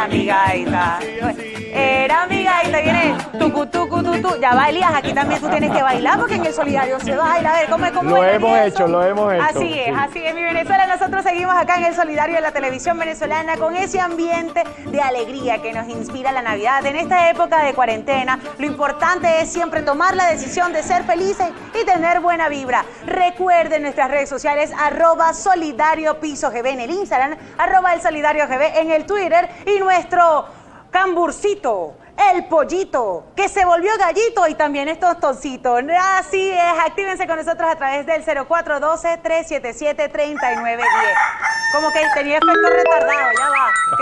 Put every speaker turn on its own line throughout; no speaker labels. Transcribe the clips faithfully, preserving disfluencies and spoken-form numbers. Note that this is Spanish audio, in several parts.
Era mi gaita. Era mi gaita. Viene tucu, tucu, tucu. Ya va, Elías, aquí también tú tienes que bailar porque en el solidario se baila. A ver, ¿cómo, cómo
Lo hemos hecho, lo hemos hecho.
Así es,
sí.
así es, mi Venezuela. Nosotros seguimos acá en el solidario de la televisión venezolana con ese ambiente de alegría que nos inspira la Navidad. En esta época de cuarentena, lo importante es siempre tomar la decisión de ser felices y tener buena vibra. Recuerden nuestras redes sociales, arroba solidario piso G B en el Instagram, arroba el solidario G B en el Twitter y nuestro camburcito, el pollito, que se volvió gallito y también es tostoncito. Así es, actívense con nosotros a través del cero cuatro uno dos, tres siete siete, tres nueve uno cero. Como que tenía efecto retardado, ya va. ¿Qué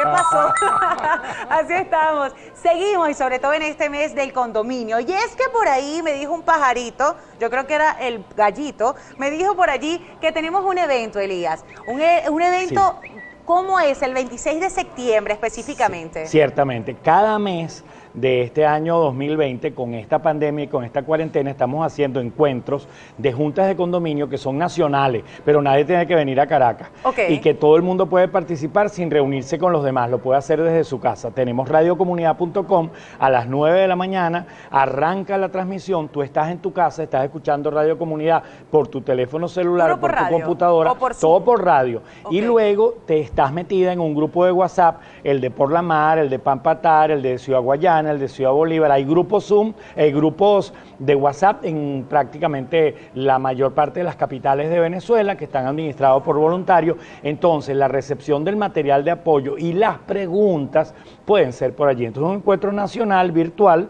pasó? Así estamos. Seguimos y sobre todo en este mes del condominio. Y es que por ahí me dijo un pajarito, yo creo que era el gallito, me dijo por allí que tenemos un evento, Elías. Un, e un evento... Sí. ¿Cómo es el veintiséis de septiembre específicamente?
Sí, ciertamente, cada mes de este año dos mil veinte, con esta pandemia y con esta cuarentena, estamos haciendo encuentros de juntas de condominio que son nacionales, pero nadie tiene que venir a Caracas. Okay. Y que todo el mundo puede participar sin reunirse con los demás, lo puede hacer desde su casa. Tenemos radio comunidad punto com, a las nueve de la mañana, arranca la transmisión, tú estás en tu casa, estás escuchando Radio Comunidad por tu teléfono celular, por, por tu radio, computadora, por todo por radio. Okay. Y luego te estás metida en un grupo de WhatsApp, el de Por la Mar, el de Pampatar, el de Ciudad Guayana, el de Ciudad Bolívar. Hay grupos Zoom, hay grupos de WhatsApp en prácticamente la mayor parte de las capitales de Venezuela que están administrados por voluntarios. Entonces, la recepción del material de apoyo y las preguntas pueden ser por allí. Entonces, un encuentro nacional virtual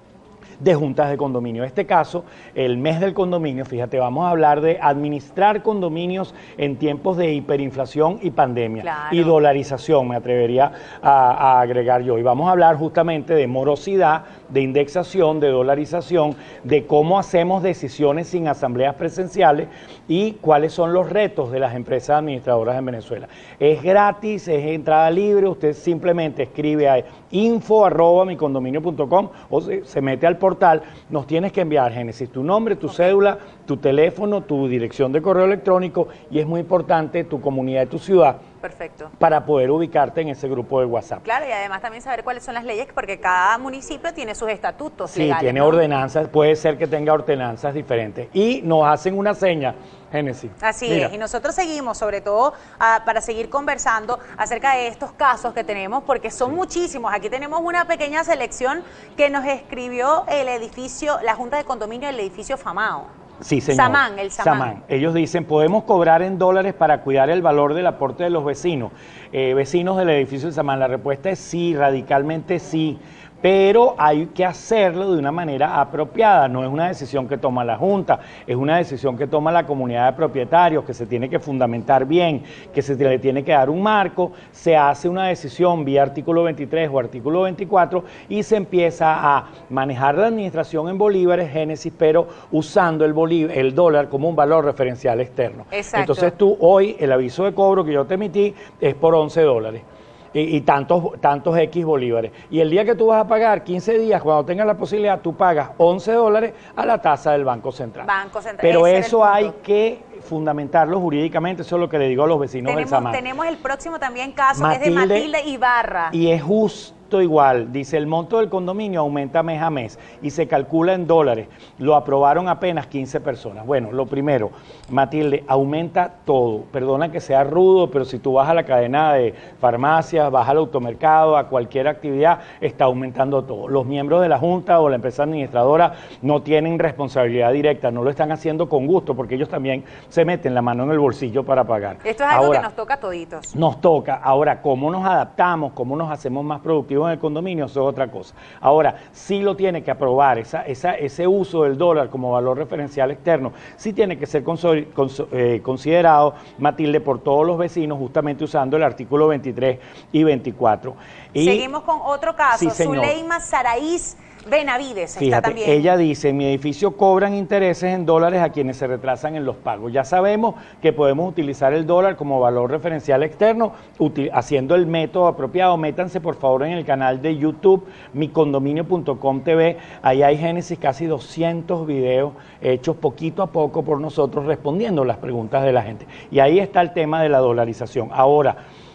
de juntas de condominio. En este caso, el mes del condominio, fíjate, vamos a hablar de administrar condominios en tiempos de hiperinflación y pandemia. Claro. Y dolarización, me atrevería a, a agregar yo. Y vamos a hablar justamente de morosidad, de indexación, de dolarización, de cómo hacemos decisiones sin asambleas presenciales y cuáles son los retos de las empresas administradoras en Venezuela. Es gratis, es entrada libre, usted simplemente escribe a info arroba mi condominio punto com o se, se mete al portal. Nos tienes que enviar, Génesis, tu nombre, tu cédula, tu teléfono, tu dirección de correo electrónico y es muy importante tu comunidad de tu ciudad.
Perfecto. Para poder ubicarte en ese grupo de WhatsApp. Claro, y además también saber cuáles son las leyes, porque cada municipio tiene sus estatutos
sí,
legales.
Sí, tiene, ¿no?, ordenanzas, puede ser que tenga ordenanzas diferentes. Y nos hacen una seña, Génesis.
Así Mira. es, y nosotros seguimos, sobre todo, uh, para seguir conversando acerca de estos casos que tenemos, porque son sí. muchísimos. Aquí tenemos una pequeña selección que nos escribió el edificio, la Junta de Condominio del edificio Famao.
Sí, señor.
Samán, el Samán.
Samán. Ellos dicen, podemos cobrar en dólares para cuidar el valor del aporte de los vecinos. Eh, vecinos del edificio del Samán, la respuesta es sí, radicalmente sí. Pero hay que hacerlo de una manera apropiada, no es una decisión que toma la Junta, es una decisión que toma la comunidad de propietarios, que se tiene que fundamentar bien, que se le tiene que dar un marco, se hace una decisión vía artículo veintitrés o artículo veinticuatro y se empieza a manejar la administración en bolívares, Génesis, pero usando el, bolívar, el dólar como un valor referencial externo.
Exacto.
Entonces tú hoy, el aviso de cobro que yo te emití es por once dólares. Y, y tantos, tantos X bolívares. Y el día que tú vas a pagar, quince días, cuando tengas la posibilidad, tú pagas once dólares a la tasa del Banco Central.
Banco Central.
Pero Ese eso hay que fundamentarlo jurídicamente, eso es lo que le digo a los vecinos
tenemos,
del Samán.
Tenemos el próximo también caso, Matilde, que es de Matilde Ibarra.
Y es justo igual, dice, el monto del condominio aumenta mes a mes y se calcula en dólares. Lo aprobaron apenas quince personas. Bueno, lo primero, Matilde, aumenta todo. Perdona que sea rudo, pero si tú vas a la cadena de farmacias, vas al automercado, a cualquier actividad, está aumentando todo. Los miembros de la Junta o la empresa administradora no tienen responsabilidad directa, no lo están haciendo con gusto, porque ellos también se meten la mano en el bolsillo para pagar.
Esto es algo Ahora, que nos toca a toditos.
Nos toca. Ahora, ¿cómo nos adaptamos? ¿Cómo nos hacemos más productivos en el condominio? Eso es otra cosa. Ahora, sí lo tiene que aprobar, esa, esa, ese uso del dólar como valor referencial externo, sí tiene que ser cons cons eh, considerado, Matilde, por todos los vecinos, justamente usando el artículo veintitrés y veinticuatro. Y,
Seguimos con otro caso,
sí,
Zuleima Saraís Benavides.
Fíjate,
está también.
Ella dice, en mi edificio cobran intereses en dólares a quienes se retrasan en los pagos. Ya sabemos que podemos utilizar el dólar como valor referencial externo, haciendo el método apropiado. Métanse por favor en el canal de YouTube, mi condominio punto com T V. Ahí hay, Génesis, casi doscientos videos hechos poquito a poco por nosotros respondiendo las preguntas de la gente. Y ahí está el tema de la dolarización. Ahora,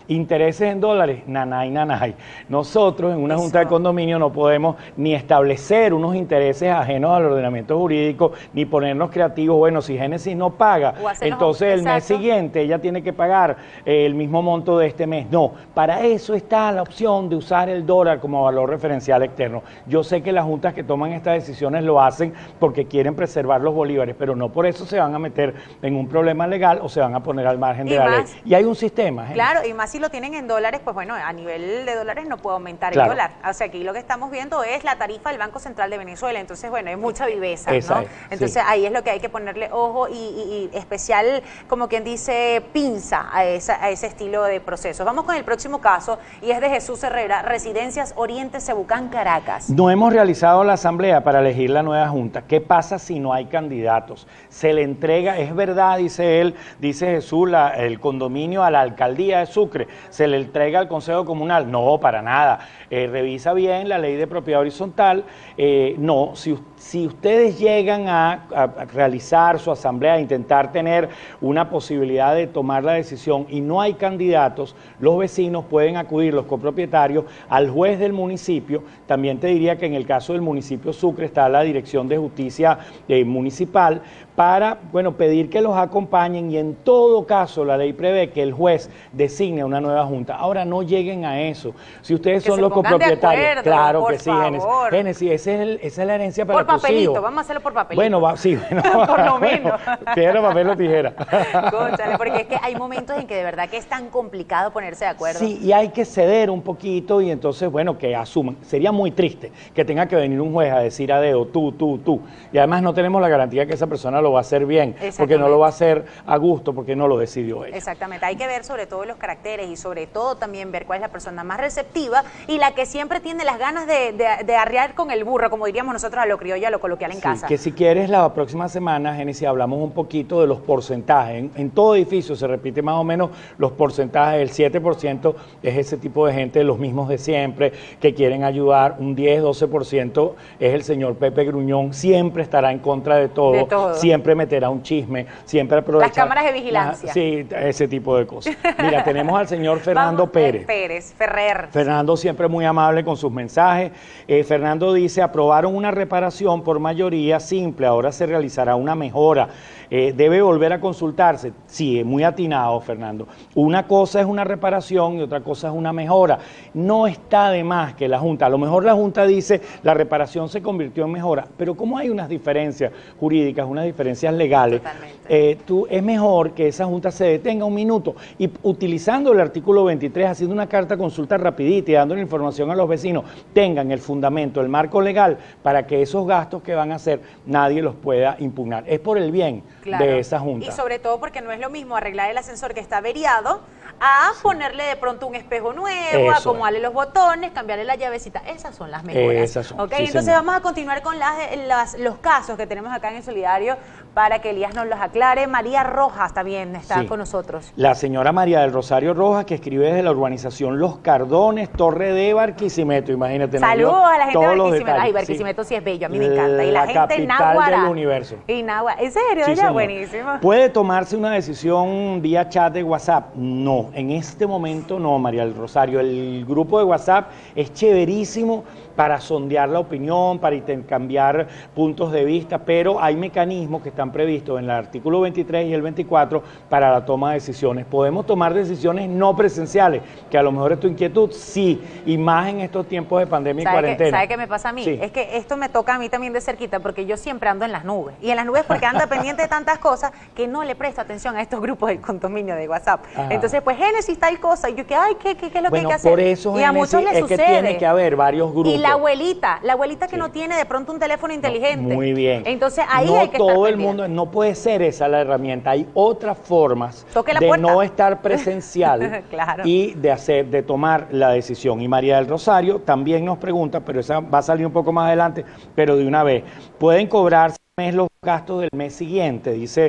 Intereses en dólares, nanay, nanay. Nosotros en una
Eso.
junta de condominio no podemos ni establecer unos intereses ajenos al ordenamiento jurídico, ni ponernos creativos. Bueno, si Génesis no paga, entonces el mes siguiente ella tiene que pagar eh, el mismo monto de este mes. No, para eso está la opción de usar el dólar como valor referencial externo. Yo sé que las juntas que toman estas decisiones lo hacen porque quieren preservar los bolívares, pero no por eso se van a meter en un problema legal o se van a poner al margen de la ley. Y hay un sistema. Génesis.
Claro, y más si lo tienen en dólares, pues bueno, a nivel de dólares no puede aumentar
Claro.
el dólar. O sea, aquí lo que estamos viendo es la tarifa del Banco Central de Venezuela. Entonces, bueno, hay mucha viveza,
Esa
¿no?
es,
Entonces,
sí.
ahí es lo que hay que ponerle ojo y, y, y especial, como quien dice, pinza a, esa, a ese estilo de procesos. Vamos con el próximo caso y es de Jesús Herrera, Residencias Oriente Cebucán, Caracas.
No hemos realizado la asamblea para elegir la nueva junta. ¿Qué pasa si no hay candidatos? Se le entrega, es verdad, dice él, dice Jesús, la, el condominio a la alcaldía de Sucre, se le entrega al Consejo Comunal. No, para nada. Eh, revisa bien la ley de propiedad horizontal. Eh, no, si, si ustedes llegan a, a, a realizar su asamblea, a intentar tener una posibilidad de tomar la decisión y no hay candidatos, los vecinos pueden acudir, los copropietarios, al juez del municipio. También te diría que en el caso del municipio Sucre está la Dirección de Justicia eh, Municipal para, bueno, pedir que los acompañen y en todo caso la ley prevé que el juez designe una nueva junta. Ahora no lleguen a eso. Si ustedes
Que
son
se
los
pongan de
copropietarios,
acuerdo,
claro
por
que sí, Génesis.
favor.
Génesis, ese es el- esa es la herencia para
Por
tus
papelito,
hijos.
vamos a hacerlo por papelito.
Bueno, va, sí, bueno,
Por lo menos.
Piedra, papel o tijera.
Cónchale, porque es que hay momentos en que de verdad que es tan complicado ponerse de acuerdo.
Sí, y hay que ceder un poquito y entonces, bueno, que asuman. Sería muy triste que tenga que venir un juez a decir a dedo, tú, tú, tú. Y además no tenemos la garantía que esa persona lo va a hacer bien, porque no lo va a hacer a gusto, porque no lo decidió ella.
Exactamente, hay que ver sobre todo los caracteres y sobre todo también ver cuál es la persona más receptiva y la que siempre tiene las ganas de, de, de arrear con el burro, como diríamos nosotros a lo criollo, a lo coloquial en
Sí,
casa.
que si quieres la próxima semana, Génesis, hablamos un poquito de los porcentajes. En, en todo edificio se repite más o menos los porcentajes. El siete por ciento es ese tipo de gente, los mismos de siempre, que quieren ayudar. Un diez, doce por ciento es el señor Pepe Gruñón, siempre estará en contra de todo,
De todo.
siempre meterá un chisme, siempre aprovechará.
Las cámaras de vigilancia.
La- sí, ese tipo de cosas. Mira, tenemos al señor Fernando
Vamos,
Pérez.
eh, Pérez, Ferrer.
Fernando siempre muy amable con sus mensajes. Eh, Fernando dice, aprobaron una reparación por mayoría simple, ahora se realizará una mejora. Eh, debe volver a consultarse. Sí, muy atinado, Fernando. Una cosa es una reparación y otra cosa es una mejora. No está de más que la Junta, a lo mejor la Junta dice, la reparación se convirtió en mejora, pero como hay unas diferencias jurídicas, unas diferencias legales, eh, tú, es mejor que esa Junta se detenga un minuto y utilizando el artículo veintitrés, haciendo una carta consulta rapidita y dando información a los vecinos, tengan el fundamento, el marco legal para que esos gastos que van a hacer nadie los pueda impugnar. Es por el bien
Claro.
de esa Junta.
Y sobre todo porque no es lo mismo arreglar el ascensor que está averiado a ponerle de pronto un espejo nuevo,
Eso
acomodarle los botones, cambiarle la llavecita. Esas son las mejoras.
Esas son,
¿Ok?
sí,
Entonces
señor.
vamos a continuar con las, las- los casos que tenemos acá en el Solidario para que Elías nos los aclare. María Rojas también está
Sí.
con nosotros.
La señora María del Rosario Rojas, que escribe desde la urbanización Los Cardones, Torre de Barquisimeto, imagínate. nos dio
Saludos a la gente de
todos los
Barquisimeto. Ay,
detalles, sí.
Barquisimeto sí. es bello, a mí me encanta. Y la,
La
gente en
capital
Náguara.
del universo.
Y Náguara. ¿En serio?
Sí,
Ya,
señor.
buenísimo.
¿Puede tomarse una decisión vía chat de WhatsApp? No, en este momento no, María del Rosario. El grupo de WhatsApp es chéverísimo para sondear la opinión, para intercambiar puntos de vista, pero hay mecanismos que están previstos en el artículo veintitrés y el veinticuatro para la toma de decisiones. Podemos tomar decisiones no presenciales, que a lo mejor es tu inquietud, sí, y más en estos tiempos de pandemia y
¿Sabe qué,
cuarentena.
¿Sabe qué me pasa a mí?
Sí.
Es que esto me toca a mí también de cerquita porque yo siempre ando en las nubes. Y en las nubes porque ando pendiente de tantas cosas que no le presto atención a estos grupos del condominio de WhatsApp.
Ajá.
Entonces, pues Génesis tal cosa. Y yo que, ay, ¿qué, qué, qué es lo
Bueno,
que hay que hacer?
por eso,
y a
Génesis,
muchos les
es
sucede.
que tiene que haber varios grupos.
Y la abuelita, la abuelita que
Sí.
no tiene de pronto un teléfono inteligente.
Muy bien.
Entonces ahí
no
hay que estar
todo el
pendiente.
mundo, no puede ser esa la herramienta. Hay otras formas
Toque la
de
puerta.
no estar presencial
Claro.
y de hacer, de tomar la decisión. Y María del Rosario también nos pregunta, pero esa va a salir un poco más adelante, pero de una vez. ¿Pueden cobrarse mes los gastos del mes siguiente? Dice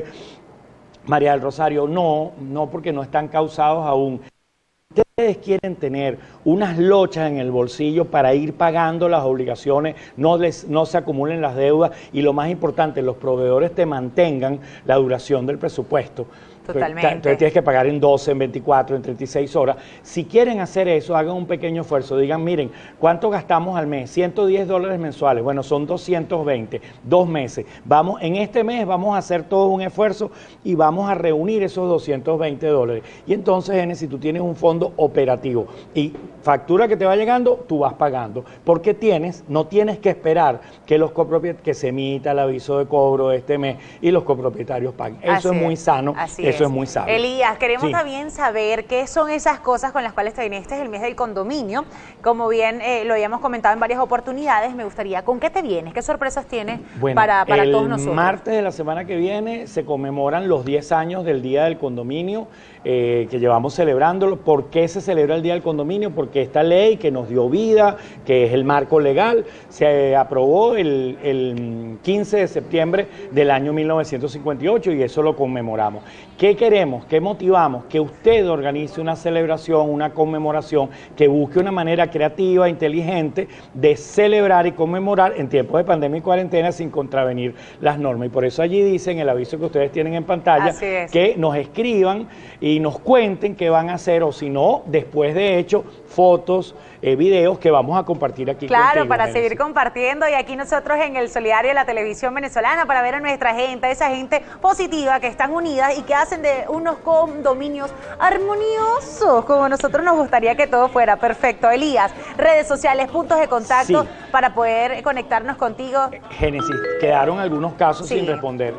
María del Rosario, no, no porque no están causados aún. Ustedes quieren tener unas lochas en el bolsillo para ir pagando las obligaciones, no, les, no se acumulen las deudas y lo más importante, los proveedores te mantengan la duración del presupuesto.
Totalmente.
Entonces tienes que pagar en doce, en veinticuatro, en treinta y seis horas. Si quieren hacer eso, hagan un pequeño esfuerzo. Digan, miren, ¿cuánto gastamos al mes? ciento diez dólares mensuales. Bueno, son doscientos veinte, dos meses. Vamos, en este mes vamos a hacer todo un esfuerzo y vamos a reunir esos doscientos veinte dólares. Y entonces, Genesis, si tú tienes un fondo operativo y factura que te va llegando, tú vas pagando. Porque tienes, no tienes que esperar que los copropietarios, que se emita el aviso de cobro de este mes y los copropietarios paguen. Eso
Así
es muy
es.
sano.
Así
Eso
es.
es muy sabio.
Elías, queremos
Sí.
también saber qué son esas cosas con las cuales te viniste el mes del condominio. Como bien eh, lo habíamos comentado en varias oportunidades, me gustaría, ¿con qué te vienes? ¿Qué sorpresas tienes
Bueno,
para, para
el
todos nosotros?
martes de la semana que viene se conmemoran los diez años del Día del Condominio, eh, que llevamos celebrándolo. ¿Por qué se celebra el Día del Condominio? Porque esta ley que nos dio vida, que es el marco legal, se aprobó el, el quince de septiembre del año mil novecientos cincuenta y ocho y eso lo conmemoramos. ¿Qué queremos? ¿Qué motivamos? Que usted organice una celebración, una conmemoración, que busque una manera creativa, inteligente de celebrar y conmemorar en tiempos de pandemia y cuarentena sin contravenir las normas. Y por eso allí dicen el aviso que ustedes tienen en pantalla, que nos escriban y nos cuenten qué van a hacer, o si no, después de hecho, fotos, eh, videos que vamos a compartir aquí
Claro,
contigo,
para
Genesis.
seguir compartiendo, y aquí nosotros en el Solidario de la Televisión Venezolana, para ver a nuestra gente, esa gente positiva que están unidas y que hacen de unos condominios armoniosos, como nosotros nos gustaría que todo fuera. Perfecto. Elías, redes sociales, puntos de contacto
Sí.
para poder conectarnos contigo.
Génesis, quedaron algunos casos
Sí.
sin responder.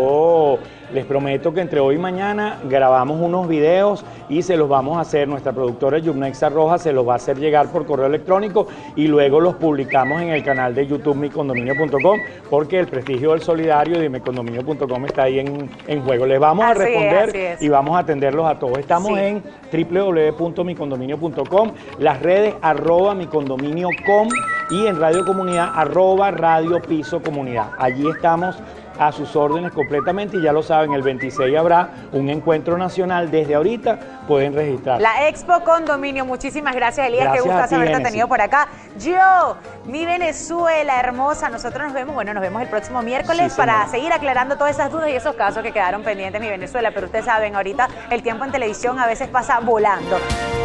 Yo les prometo que entre hoy y mañana grabamos unos videos y se los vamos a hacer, nuestra productora Yumnexa Rojas se los va a hacer llegar por correo electrónico y luego los publicamos en el canal de YouTube mi condominio punto com, porque el prestigio del solidario de mi condominio punto com está ahí en, en juego. Les vamos
Así
a responder
es, así es.
y vamos a atenderlos a todos. Estamos
Sí.
en doble u doble u doble u punto mi condominio punto com, las redes arroba mi condominio punto com y en Radio Comunidad arroba Radio Piso Comunidad. Allí estamos a sus órdenes completamente y ya lo saben, el veintiséis habrá un encuentro nacional. Desde ahorita pueden registrar.
La Expo Condominio. Muchísimas gracias, Elías.
Gracias
Qué
a
gustazo
ti,
haberte
Genesis.
tenido por acá. Yo, mi Venezuela hermosa. Nosotros nos vemos, bueno, nos vemos el próximo miércoles
Sí,
para
señora.
seguir aclarando todas esas dudas y esos casos que quedaron pendientes, mi Venezuela. Pero ustedes saben, ahorita el tiempo en televisión a veces pasa volando.